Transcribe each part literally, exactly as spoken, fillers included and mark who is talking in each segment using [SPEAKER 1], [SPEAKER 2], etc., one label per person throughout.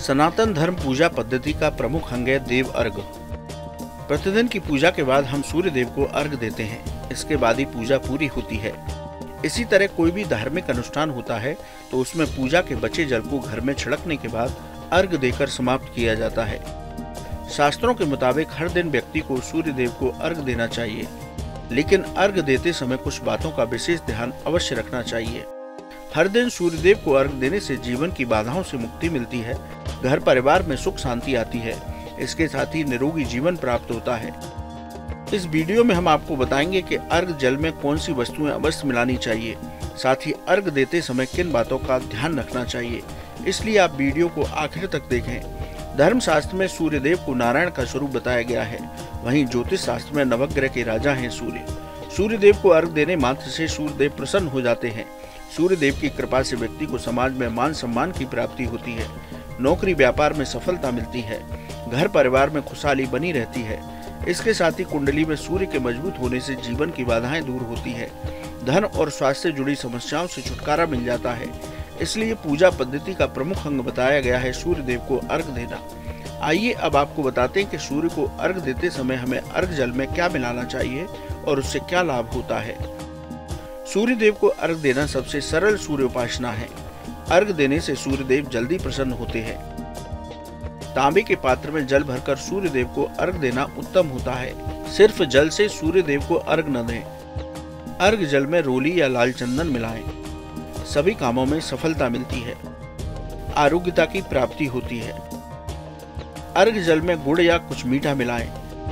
[SPEAKER 1] सनातन धर्म पूजा पद्धति का प्रमुख अंग है देव अर्घ। प्रतिदिन की पूजा के बाद हम सूर्य देव को अर्घ देते हैं। इसके बाद ही पूजा पूरी होती है। इसी तरह कोई भी धार्मिक अनुष्ठान होता है तो उसमें पूजा के बचे जल को घर में छिड़कने के बाद अर्घ देकर समाप्त किया जाता है। शास्त्रों के मुताबिक हर दिन व्यक्ति को सूर्य देव को अर्घ देना चाहिए, लेकिन अर्घ देते समय कुछ बातों का विशेष ध्यान अवश्य रखना चाहिए। हर दिन सूर्य देव को अर्घ देने से जीवन की बाधाओं से मुक्ति मिलती है, घर परिवार में सुख शांति आती है। इसके साथ ही निरोगी जीवन प्राप्त होता है। इस वीडियो में हम आपको बताएंगे कि अर्घ जल में कौन सी वस्तुएं अवश्य मिलानी चाहिए, साथ ही अर्घ देते समय किन बातों का ध्यान रखना चाहिए। इसलिए आप वीडियो को आखिर तक देखें। धर्मशास्त्र में सूर्य देव को नारायण का स्वरूप बताया गया है, वहीं ज्योतिष शास्त्र में नवग्रह के राजा हैं सूर्य। सूर्य देव को अर्घ देने मात्र से सूर्य देव प्रसन्न हो जाते हैं। सूर्य देव की कृपा से व्यक्ति को समाज में मान सम्मान की प्राप्ति होती है, नौकरी व्यापार में सफलता मिलती है, घर परिवार में खुशहाली बनी रहती है। इसके साथ ही कुंडली में सूर्य के मजबूत होने से जीवन की बाधाएं दूर होती है, धन और स्वास्थ्य से जुड़ी समस्याओं से छुटकारा मिल जाता है। इसलिए पूजा पद्धति का प्रमुख अंग बताया गया है सूर्य देव को अर्घ देना। आइए अब आपको बताते हैं कि सूर्य को अर्घ देते समय हमें अर्घ जल में क्या मिलाना चाहिए और उससे क्या लाभ होता है। सूर्य देव को अर्घ देना सबसे सरल सूर्य उपासना है। अर्घ देने से सूर्य देव जल्दी प्रसन्न होते हैं। तांबे के पात्र में जल भरकर सूर्य देव को अर्घ देना उत्तम होता है। सिर्फ जल से सूर्य देव को अर्घ न दें। अर्घ जल में रोली या लाल चंदन मिलाएं। सभी कामों में सफलता मिलती है, आरोग्यता की प्राप्ति होती है। अर्घ जल में गुड़ या कुछ मीठा मिलाएं।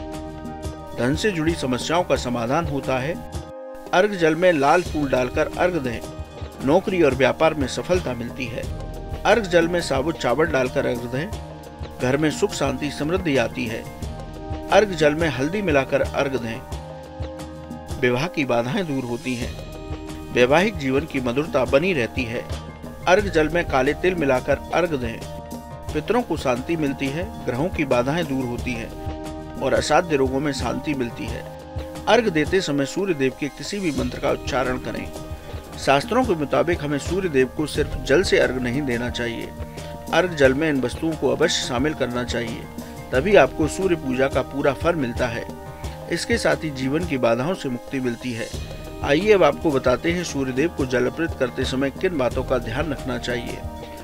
[SPEAKER 1] धन से जुड़ी समस्याओं का समाधान होता है। अर्घ जल में लाल फूल डालकर अर्घ दें। नौकरी और व्यापार में सफलता मिलती है। अर्घ जल में साबुत चावल डालकर अर्घ दें। घर में सुख शांति समृद्धि आती है। अर्घ जल में हल्दी मिलाकर अर्घ दें। विवाह की बाधाएं दूर होती हैं। वैवाहिक जीवन की मधुरता बनी रहती है। अर्घ जल में काले तिल मिलाकर अर्घ दें। पितरों को शांति मिलती है, ग्रहों की बाधाएं दूर होती हैं और असाध्य रोगों में शांति मिलती है। अर्घ देते समय सूर्य देव के किसी भी मंत्र का उच्चारण करें। शास्त्रों के मुताबिक हमें सूर्य देव को सिर्फ जल से अर्घ नहीं देना चाहिए। अर्घ जल में इन वस्तुओं को अवश्य शामिल करना चाहिए, तभी आपको सूर्य पूजा का पूरा फल मिलता है। इसके साथ ही जीवन की बाधाओं से मुक्ति मिलती है। आइए अब आपको बताते हैं सूर्य देव को जल अर्पित करते समय किन बातों का ध्यान रखना चाहिए।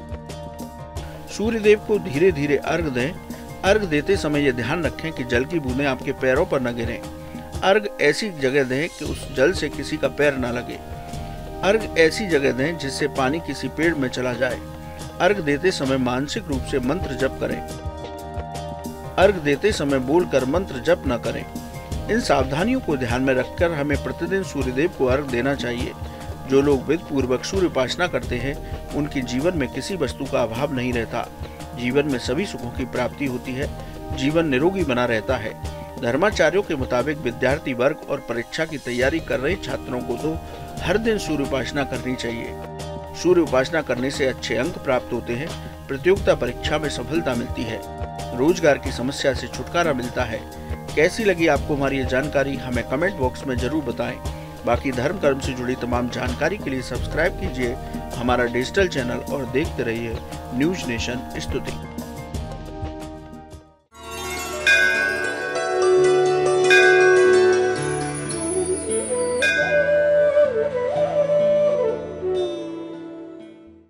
[SPEAKER 1] सूर्य देव को धीरे धीरे अर्घ दें। अर्घ देते समय यह ध्यान रखें कि जल की बूंदें आपके पैरों पर न गिरें। अर्घ ऐसी जगह दें कि उस जल से किसी का पैर न लगे। अर्घ ऐसी जगह दें जिससे पानी किसी पेड़ में चला जाए। अर्घ देते समय मानसिक रूप से मंत्र जप करें। अर्घ देते समय बोलकर मंत्र जप न करें। इन सावधानियों को ध्यान में रखकर हमें प्रतिदिन सूर्य देव को अर्घ देना चाहिए। जो लोग विधि पूर्वक सूर्य उपासना करते हैं उनके जीवन में किसी वस्तु का अभाव नहीं रहता। जीवन में सभी सुखों की प्राप्ति होती है। जीवन निरोगी बना रहता है। धर्माचार्यों के मुताबिक विद्यार्थी वर्ग और परीक्षा की तैयारी कर रहे छात्रों को तो हर दिन सूर्य उपासना करनी चाहिए। सूर्य उपासना करने से अच्छे अंक प्राप्त होते हैं, प्रतियोगिता परीक्षा में सफलता मिलती है, रोजगार की समस्या से छुटकारा मिलता है। कैसी लगी आपको हमारी ये जानकारी, हमें कमेंट बॉक्स में जरूर बताएं। बाकी धर्म कर्म से जुड़ी तमाम जानकारी के लिए सब्सक्राइब कीजिए हमारा डिजिटल चैनल और देखते रहिए न्यूज नेशन स्तुति।